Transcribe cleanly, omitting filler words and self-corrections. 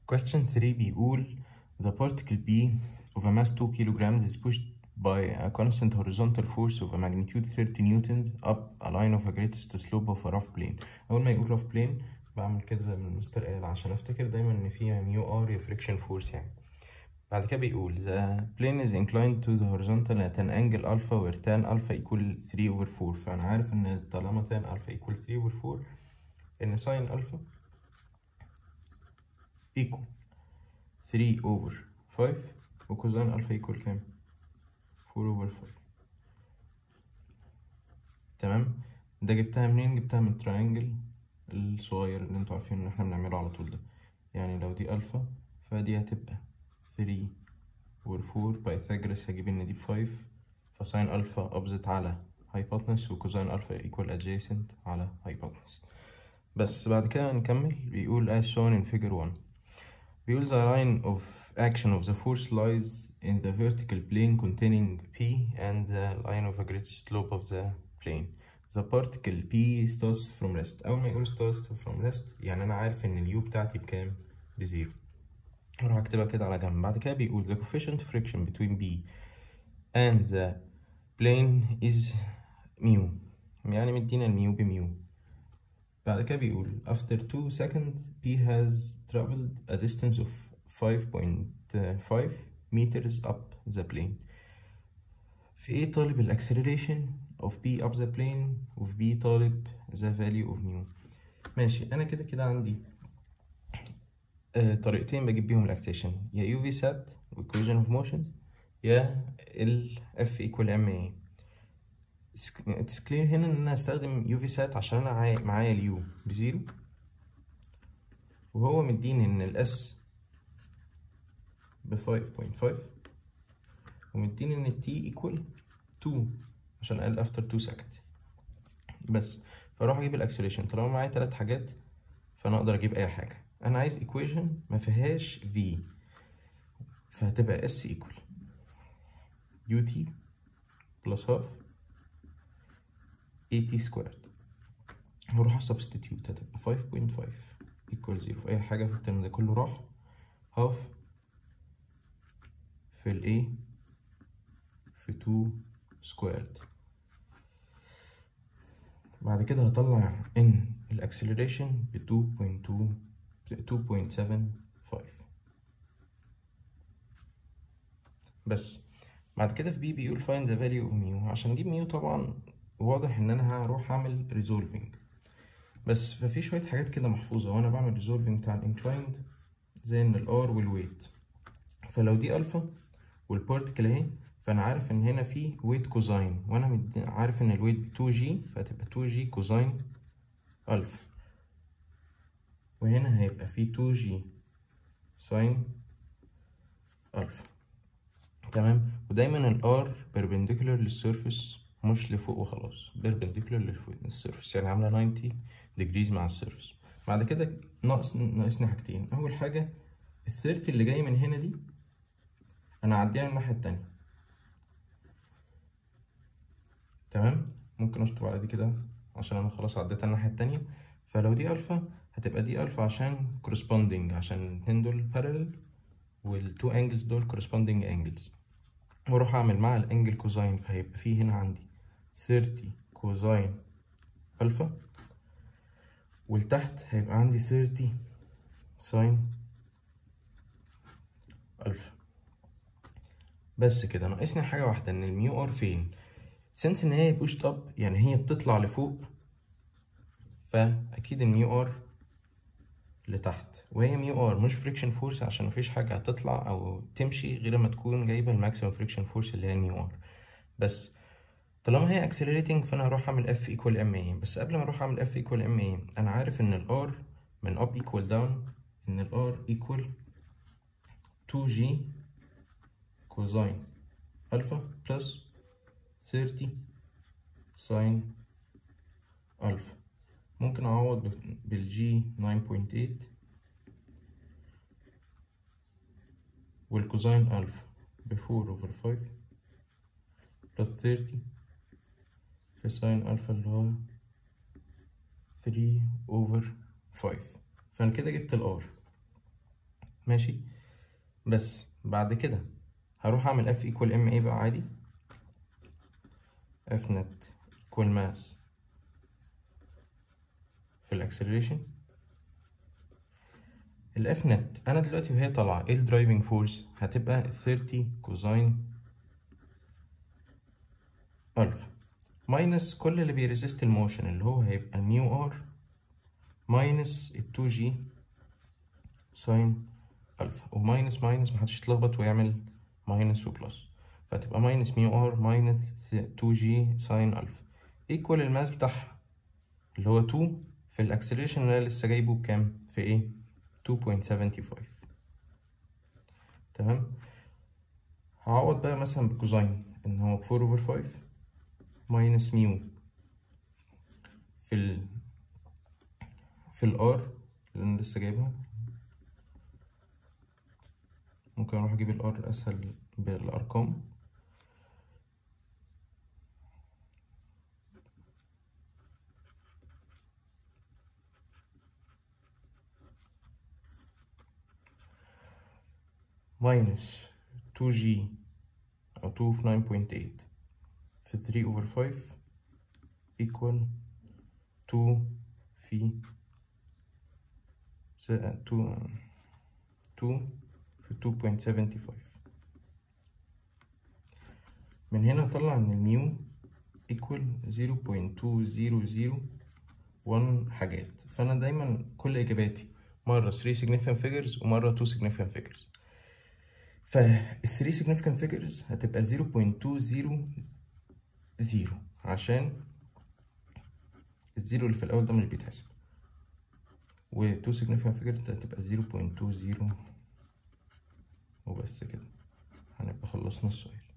Question 3 بيقول the particle B of a mass 2 kilograms is pushed by a constant horizontal force of a magnitude 30 newtons up a line of a greatest slope of a rough plane. أول ما يقول rough plane بعمل كده زي ما المستر قال عشان أفتكر دايما إن فيها ميو ار friction force يعني. بعد كده بيقول the plane is inclined to the horizontal at an angle alpha where tan alpha equal 3 over 4. فأنا عارف إن طالما tan alpha equal 3 over 4 إن sin alpha equal 3 over 5 وكوزين ألفا equal كام؟ 4 over 5. تمام؟ ده جبتها منين؟ جبتها من التراينجل الصغير اللي انتوا عارفين ان احنا بنعمله على طول ده. يعني لو دي ألفا فدي هتبقى 3 over 4. بايثاجورس هجيب ان دي 5 فساين ألفا opposite على hypotenuse وكوزين ألفا equal adjacent على hypotenuse. بس بعد كده نكمل. بيقول as shown in figure 1. بيقول the line of action of the force lies in the vertical plane containing P and the line of a great slope of the plane. The particle P starts from rest. أول ما يقول starts from rest يعني أنا عارف إن اليو بتاعتي بكام؟ بزيرو. هروح أكتبها كده على جنب. بعد كده بيقول the coefficient friction between B and the plane is mu. يعني مدينا الميو بميو. بعد كده بيقول after 2 seconds P has traveled a distance of 5.5 meters up the plane. في A طالب ال acceleration of P up the plane وفي B طالب the value of mu. ماشي. أنا كده عندي طريقتين بجيب بيهم ال acceleration، يا UV sat و equation of motion يا ال F equal ma. It's clear هنا إن أنا هستخدم UV sat عشان أنا معايا اليو بزيرو وهو مديني إن ال S ب 5.5 ومديني ان التي equal 2 عشان قال after 2 seconds بس. فاروح اجيب الاكسلريشن. طالما معايا 3 حاجات فانا اقدر اجيب اي حاجه. انا عايز equation ما فيهاش v فهتبقى s equal ut plus half at squared. هروح substitute هتبقى 5.5 equal 0 في اي حاجه في الترم ده كله راح half في ال A في 2 سكويرد. بعد كده هطلع ان الاكسلريشن ب 2.75 بس. بعد كده في بي بيقول find the value of mu. عشان اجيب ميو طبعا واضح ان انا هروح اعمل resolving بس. ففي شويه حاجات كده محفوظه وانا بعمل resolving بتاع الانكلايند زي ان الار والويت. فلو دي الفا والبارتكل اهي فانا عارف ان هنا في ويت كوزاين وانا عارف ان الويت ب 2 جي فهتبقى 2 جي كوزاين الفا وهنا هيبقى في 2 جي ساين الفا. تمام. ودايما الار بيربنديكولار للسيرفيس مش لفوق وخلاص، بيربنديكولار للسيرفيس يعني عامله 90 ديجريز مع السيرفيس. بعد كده ناقصني حاجتين. اول حاجه ال 30 اللي جاي من هنا دي انا هعديها من الناحيه التانيه. تمام. ممكن اشطب على دي كده عشان انا خلاص عديتها الناحيه التانيه. فلو دي الفا هتبقى دي الفا عشان corresponding عشان الاتنين دول parallel والتو انجلز دول corresponding angles. واروح اعمل مع الانجل كوزاين فهيبقى فيه هنا عندي 30 كوزاين الفا والتحت هيبقى عندي 30 ساين الفا. بس كده ناقصني حاجه واحده ان الميو ار فين. سنس ان هي بوشت اب يعني هي بتطلع لفوق فاكيد الميو ار لتحت وهي ميو ار مش فريكشن فورس عشان مفيش حاجه هتطلع او تمشي غير ما تكون جايبه الماكسيمم فريكشن فورس اللي هي الميو ار. بس طالما هي اكسلريتنج فانا هروح اعمل اف ايكوال ام اي. بس قبل ما اروح اعمل اف ايكوال ام اي انا عارف ان الار من اب ايكوال داون ان الار ايكوال 2 جي كوزاين الفا بلس 30 ساين الفا. ممكن اعوض بالجي 9.8 والكوزاين الفا ب 4 over 5 بلس 30 في ساين الفا اللي هو 3 over 5. فانا كده جبت الار. ماشي. بس بعد كده هروح اعمل اف ايكوال ام ايه بقى عادي، اف نت ايكوال ماس في الاكسلريشن. الاف نت انا دلوقتي وهي طالعه ايه الدرايفنج فورس؟ هتبقى 30 كوزين الفا ماينس كل اللي بيريزيست الموشن اللي هو هيبقى الميو ار ماينس ال2 جي ساين الفا، وماينس ماينس محدش يتلخبط ويعمل ماينس وبلس، فهتبقى ماينس ميو ار ماينس 2 جي ساين الفا ايكوال الماس بتاعها اللي هو 2 في الاكسلريشن اللي انا لسه جايبه بكام في ايه 2.75. تمام. هعوض بقى مثلا بكوزين ان هو 4/5 ماينس ميو في الار اللي انا لسه جايبها. ممكن اروح اجيب الار اسهل بالارقام. ماينس 2g او 2 في 9.8 في 3/5 equal 2 في 2.75. من هنا هطلع ان الميو equal 0.2001 حاجات. فانا دايما كل اجاباتي مرة 3 significant figures ومرة 2 significant figures. فال 3 significant figures هتبقى 0.200 عشان الزيرو اللي في الأول ده مش بيتحسب، و 2 significant figures هتبقى 0.20 وبس كده هنبقى خلصنا السؤال.